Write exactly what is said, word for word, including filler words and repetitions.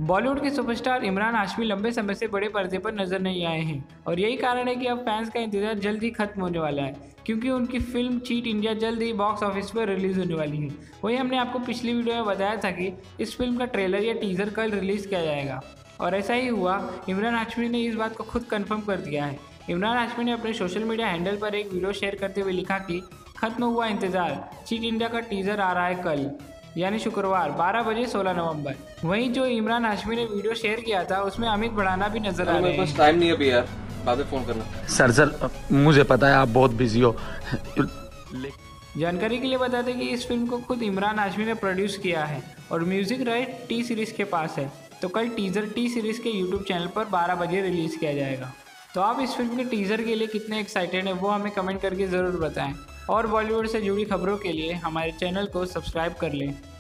बॉलीवुड के सुपरस्टार इमरान हाशमी लंबे समय से बड़े पर्दे पर नजर नहीं आए हैं और यही कारण है कि अब फैंस का इंतजार जल्द ही खत्म होने वाला है, क्योंकि उनकी फिल्म चीट इंडिया जल्द ही बॉक्स ऑफिस पर रिलीज होने वाली है। वही हमने आपको पिछली वीडियो में बताया था कि इस फिल्म का ट्रेलर या टीजर कल रिलीज किया जाएगा और ऐसा ही हुआ। इमरान हाशमी ने इस बात को खुद कंफर्म कर दिया है। इमरान हाशमी ने अपने सोशल मीडिया हैंडल पर एक वीडियो शेयर करते हुए लिखा कि खत्म हुआ इंतजार, चीट इंडिया का टीजर आ रहा है कल, यानी शुक्रवार बारह बजे सोलह नवंबर। वहीं जो इमरान हाशमी ने वीडियो शेयर किया था उसमें अमित भड़ाना भी नजर आ रहे हैं। मेरे पास टाइम नहीं है अभी यार, बाद में फोन करना। सर सर मुझे पता है आप बहुत बिजी हो। जानकारी के लिए बता दें कि इस फिल्म को खुद इमरान हाशमी ने प्रोड्यूस किया है और म्यूजिक राइट टी सीरीज के पास है। तो कल टीजर टी सीरीज के यूट्यूब चैनल पर बारह बजे रिलीज किया जाएगा। तो आप इस फिल्म के टीजर के लिए कितने एक्साइटेड हैं वो हमें कमेंट करके ज़रूर बताएं और बॉलीवुड से जुड़ी खबरों के लिए हमारे चैनल को सब्सक्राइब कर लें।